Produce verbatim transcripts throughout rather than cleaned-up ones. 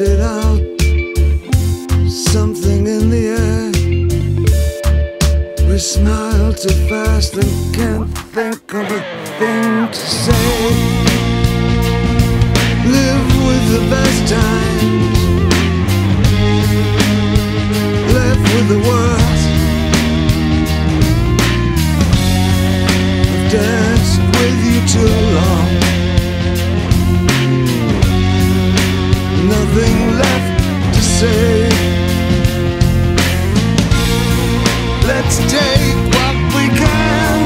it out. Something in the air. We smile too fast and can't think of a thing to say. Live with the best times, left with the worst. I've danced with you too long. Nothing left to say. Let's take what we can.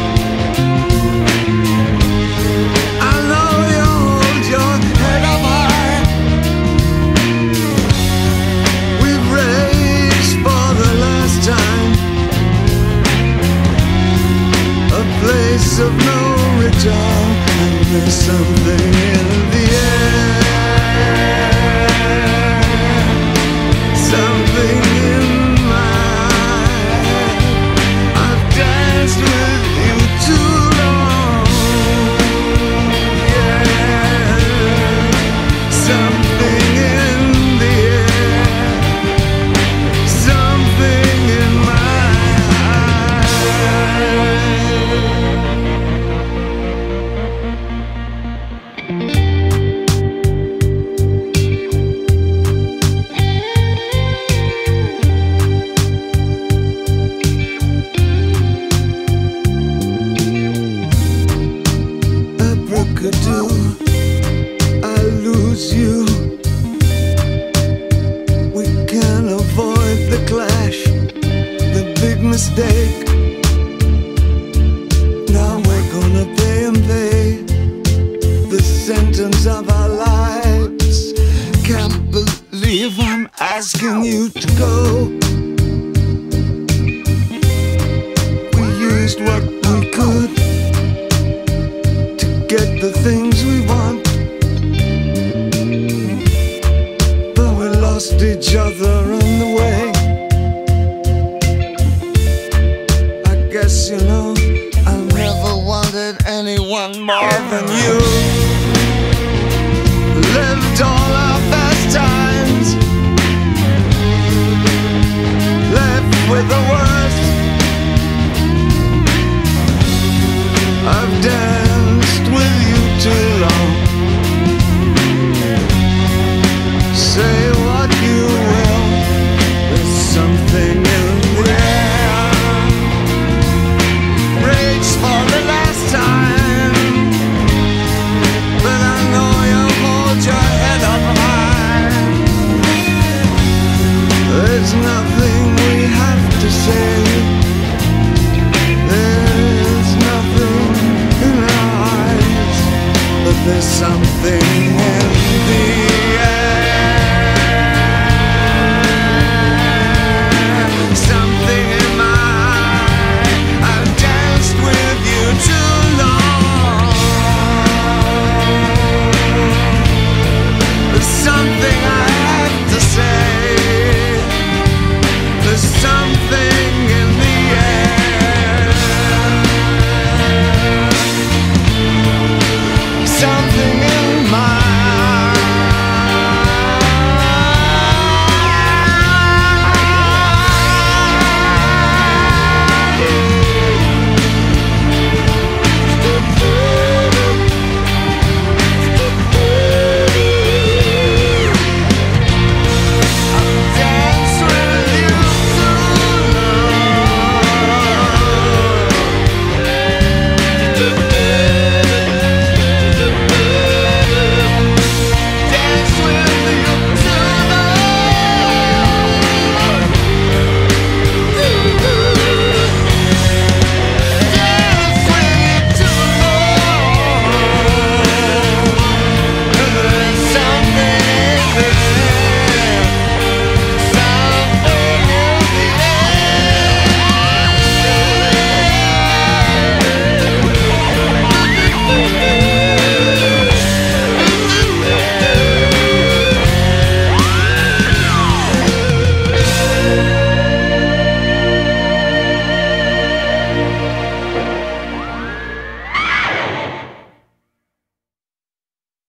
I know you hold your head up high. We've raged for the last time. A place of no return. And there's something in the air. Something in my head. I've danced with you too long. Yeah. Something in the air. Something in my do. I lose you. We can't avoid the clash, the big mistake. Now we're gonna pay and pay the sentence of our lives. Can't believe I'm asking you to go. We used what we could get the things we want, but we lost each other on the way. I guess you know I never wanted anyone more than you. Lived all our best times, left with the worst. I've danced with you too long. Say what you will, there's something in the air. Rage for the last time, but I know you hold your head up high. There's nothing we have to say. There's nothing in our eyes, but there's something in the